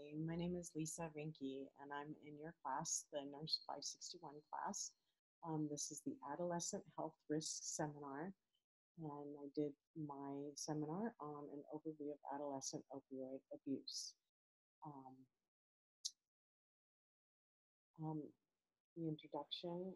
My name is Lisa Rinke, and I'm in your class, the Nurse 561 class. This is the Adolescent Health Risk Seminar, and I did my seminar on an overview of adolescent opioid abuse. Um, the introduction.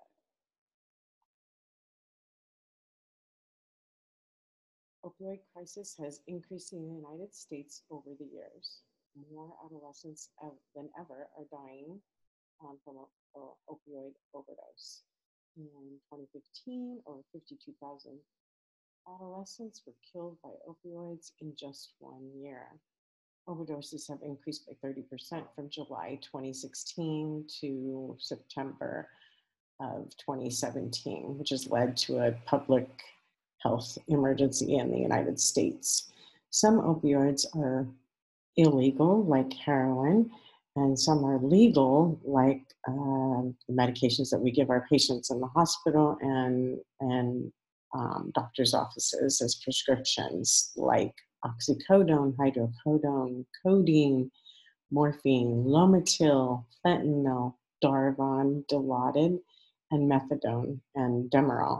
Opioid crisis has increased in the United States over the years. More adolescents than ever are dying from an opioid overdose. In 2015, over 52,000 adolescents were killed by opioids in just 1 year. Overdoses have increased by 30% from July 2016 to September of 2017, which has led to a public health emergency in the United States. Some opioids are illegal, like heroin, and some are legal, like the medications that we give our patients in the hospital and doctors' offices as prescriptions, like oxycodone, hydrocodone, codeine, morphine, Lomotil, fentanyl, Darvon, Dilaudid, and methadone and Demerol.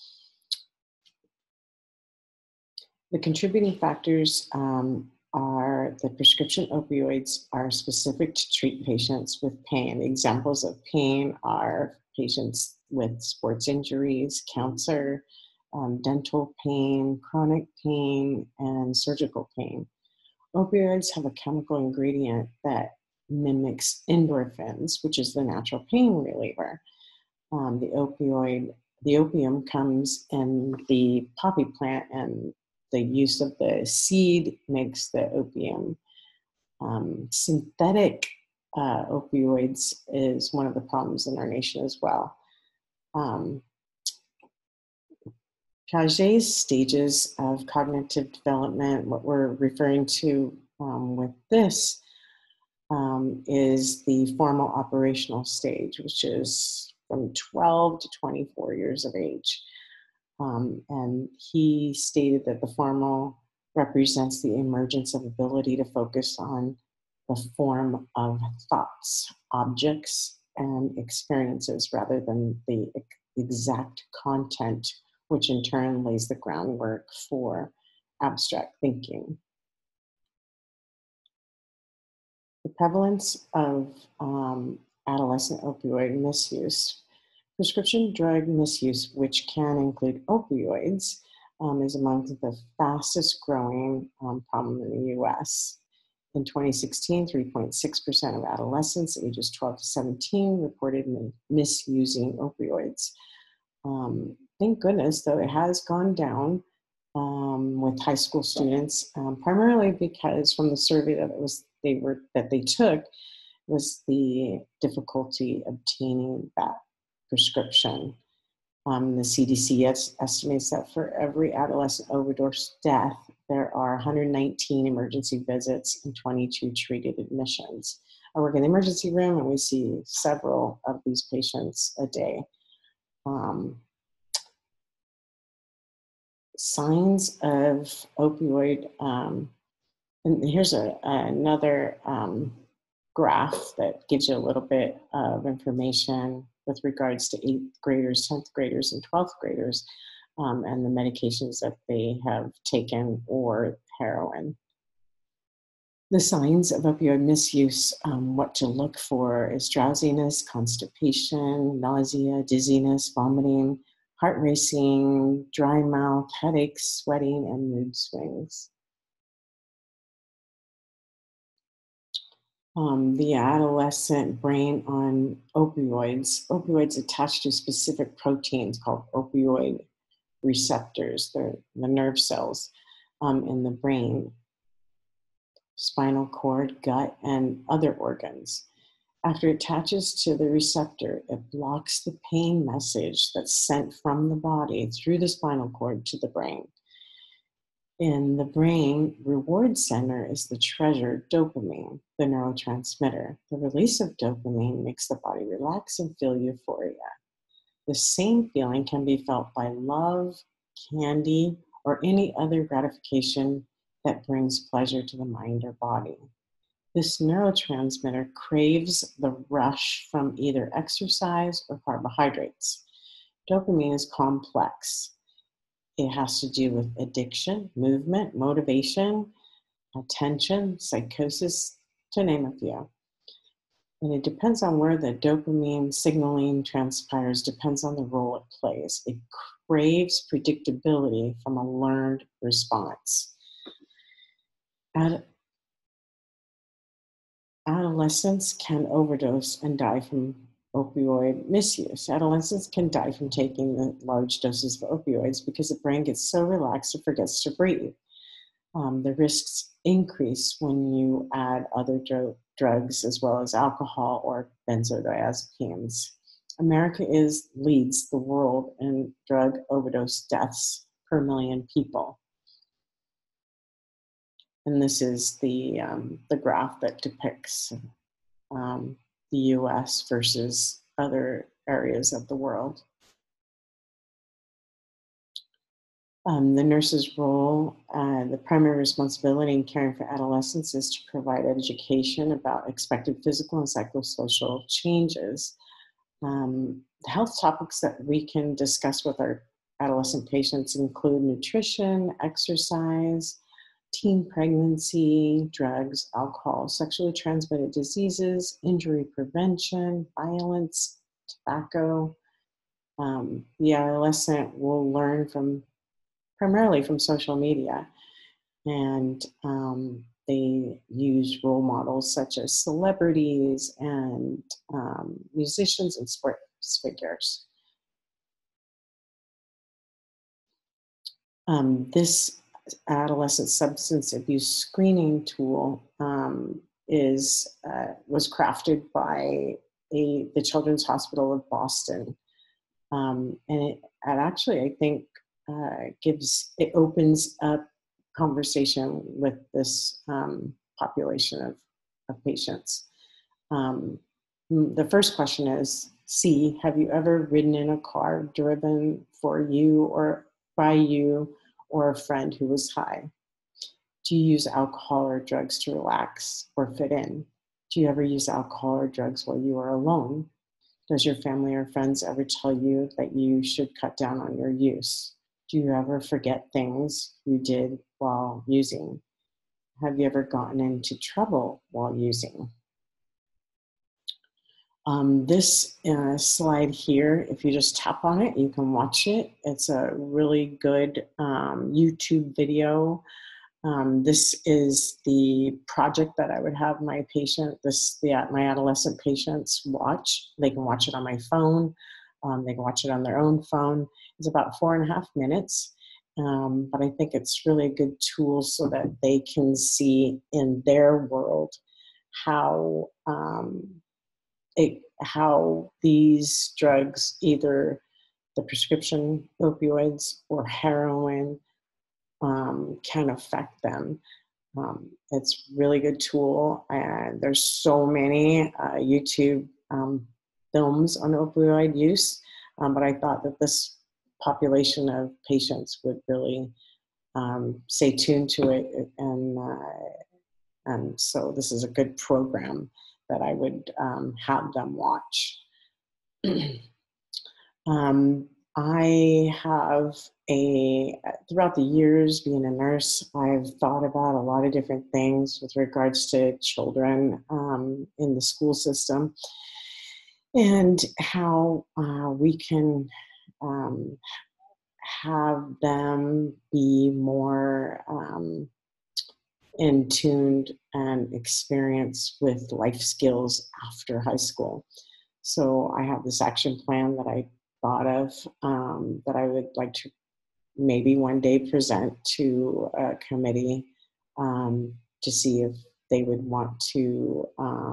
The contributing factors are the prescription opioids are specific to treat patients with pain. Examples of pain are patients with sports injuries, cancer, dental pain, chronic pain, and surgical pain. Opioids have a chemical ingredient that mimics endorphins, which is the natural pain reliever. The opium comes in the poppy plant, and the use of the seed makes the opium. Synthetic opioids is one of the problems in our nation as well. Piaget's stages of cognitive development, what we're referring to with this is the formal operational stage, which is from 12 to 24 years of age. And he stated that the formal represents the emergence of ability to focus on the form of thoughts, objects, and experiences rather than the exact content, which in turn lays the groundwork for abstract thinking. The prevalence of adolescent opioid misuse. Prescription drug misuse, which can include opioids, is among the fastest growing problem in the US. In 2016, 3.6% of adolescents ages 12 to 17 reported misusing opioids. Thank goodness, though, it has gone down with high school students, primarily because from the survey that they took was the difficulty obtaining that prescription. The CDC estimates that for every adolescent overdose death, there are 119 emergency visits and 22 treated admissions. I work in the emergency room, and we see several of these patients a day. Signs of opioid, and here's another graph that gives you a little bit of information with regards to 8th graders, 10th graders, and 12th graders, and the medications that they have taken or heroin. The signs of opioid misuse, what to look for is drowsiness, constipation, nausea, dizziness, vomiting, heart racing, dry mouth, headaches, sweating, and mood swings. The adolescent brain on opioids. Opioids attach to specific proteins called opioid receptors. They're the nerve cells in the brain, spinal cord, gut, and other organs. After it attaches to the receptor, it blocks the pain message that's sent from the body through the spinal cord to the brain. In the brain reward center is the treasure dopamine, the neurotransmitter. The release of dopamine makes the body relax and feel euphoria. The same feeling can be felt by love, candy, or any other gratification that brings pleasure to the mind or body. This neurotransmitter craves the rush from either exercise or carbohydrates. Dopamine is complex. It has to do with addiction, movement, motivation, attention, psychosis, to name a few. And it depends on where the dopamine signaling transpires, depends on the role it plays. It craves predictability from a learned response. Adolescents can overdose and die from opioid misuse. Adolescents can die from taking the large doses of opioids because the brain gets so relaxed it forgets to breathe. The risks increase when you add other drugs as well as alcohol or benzodiazepines. America leads the world in drug overdose deaths per million people. And this is the graph that depicts the US versus other areas of the world. The nurse's role, the primary responsibility in caring for adolescents is to provide education about expected physical and psychosocial changes. The health topics that we can discuss with our adolescent patients include nutrition, exercise, teen pregnancy, drugs, alcohol, sexually transmitted diseases, injury prevention, violence, tobacco. The adolescent will learn primarily from social media, and they use role models such as celebrities and musicians and sports figures. This adolescent substance abuse screening tool was crafted by the Children's Hospital of Boston, and it actually, I think, it opens up conversation with this population of patients. The first question is, C, have you ever ridden in a car driven for you or by you or a friend who was high? Do you use alcohol or drugs to relax or fit in? Do you ever use alcohol or drugs while you are alone? Does your family or friends ever tell you that you should cut down on your use? Do you ever forget things you did while using? Have you ever gotten into trouble while using? This slide here, if you just tap on it, you can watch it. It's a really good YouTube video. This is the project that I would have my my adolescent patients watch. They can watch it on my phone. They can watch it on their own phone. It's about 4.5 minutes, but I think it's really a good tool so that they can see in their world how these drugs, either the prescription opioids or heroin, can affect them. It's a really good tool, and there's so many YouTube films on opioid use, but I thought that this population of patients would really stay tuned to it, and so this is a good program that I would have them watch. I have throughout the years being a nurse, I've thought about a lot of different things with regards to children in the school system, and how we can have them be more in tuned and experience with life skills after high school. So I have this action plan that I thought of that I would like to maybe one day present to a committee to see if they would want to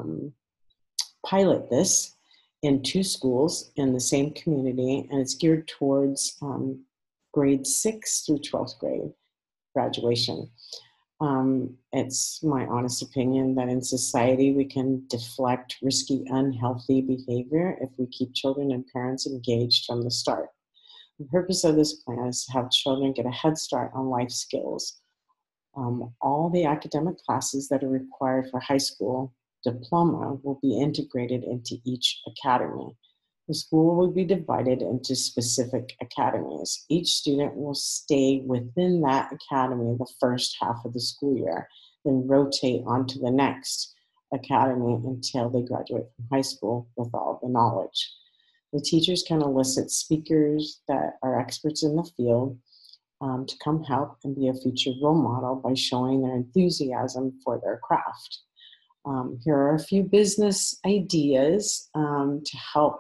pilot this in 2 schools in the same community, and it's geared towards grade 6 through 12th grade graduation. It's my honest opinion that in society we can deflect risky, unhealthy behavior if we keep children and parents engaged from the start. The purpose of this plan is to have children get a head start on life skills All the academic classes that are required for high school diploma will be integrated into each academy. The school will be divided into specific academies. Each student will stay within that academy the first half of the school year, then rotate onto the next academy until they graduate from high school with all the knowledge. The teachers can elicit speakers that are experts in the field to come help and be a future role model by showing their enthusiasm for their craft. Here are a few business ideas to help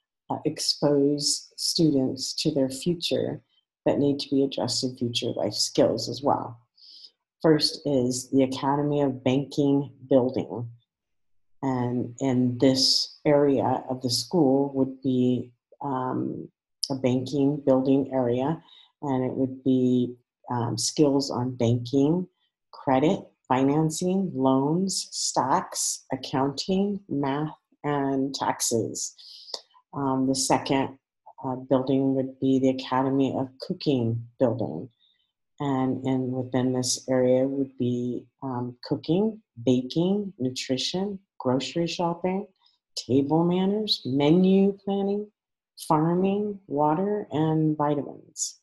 expose students to their future that need to be addressed in future life skills as well. First is the Academy of Banking Building. And in this area of the school would be a banking building area, and it would be skills on banking, credit, financing, loans, stocks, accounting, math, and taxes. The second building would be the Academy of Cooking Building. And within this area would be cooking, baking, nutrition, grocery shopping, table manners, menu planning, farming, water, and vitamins.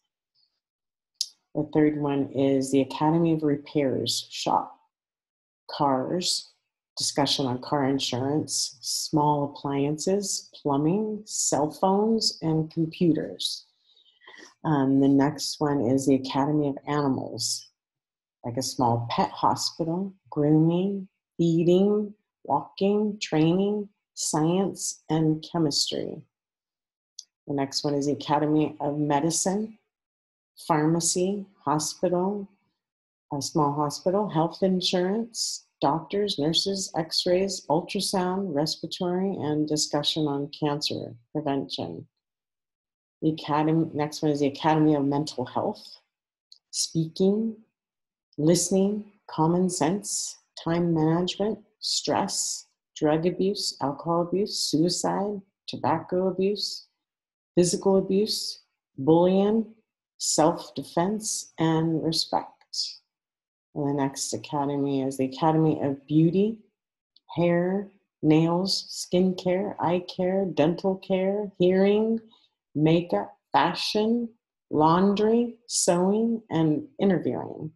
The third one is the Academy of Repairs Shop, cars, discussion on car insurance, small appliances, plumbing, cell phones, and computers. The next one is the Academy of Animals, like a small pet hospital, grooming, feeding, walking, training, science, and chemistry. The next one is the Academy of Medicine, pharmacy, hospital, a small hospital, health insurance, doctors, nurses, x-rays, ultrasound, respiratory, and discussion on cancer prevention. The next one is the Academy of Mental Health, speaking, listening, common sense, time management, stress, drug abuse, alcohol abuse, suicide, tobacco abuse, physical abuse, bullying, self-defense, and respect. And the next academy is the Academy of Beauty, hair, nails, skincare, eye care, dental care, hearing, makeup, fashion, laundry, sewing, and interviewing.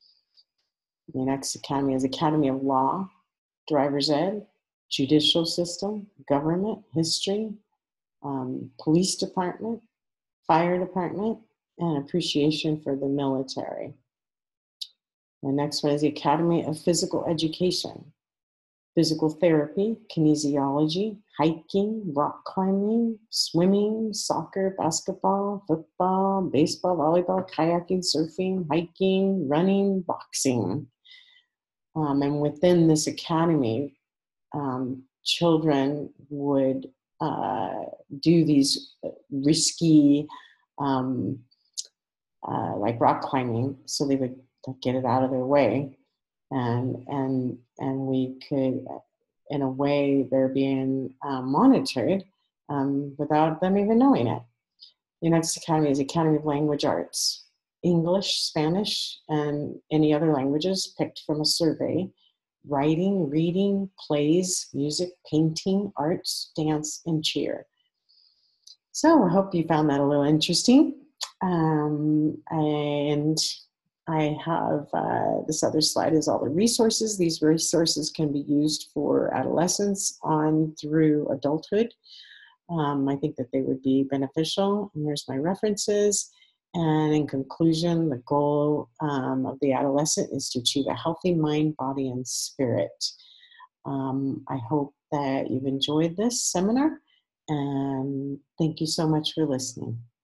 The next academy is Academy of Law, driver's ed, judicial system, government, history, police department, fire department, and appreciation for the military. The next one is the Academy of Physical Education, physical therapy, kinesiology, hiking, rock climbing, swimming, soccer, basketball, football, baseball, volleyball, kayaking, surfing, hiking, running, boxing. And within this academy, children would do these risky, like rock climbing, so they would get it out of their way. And we could, in a way, they're being monitored without them even knowing it. The next academy is Academy of Language Arts, English, Spanish, and any other languages picked from a survey, writing, reading, plays, music, painting, arts, dance, and cheer. So I hope you found that a little interesting. And I have this other slide is all the resources. These resources can be used for adolescents on through adulthood. I think that they would be beneficial. And here's my references. And in conclusion, the goal of the adolescent is to achieve a healthy mind, body, and spirit. I hope that you've enjoyed this seminar, and thank you so much for listening.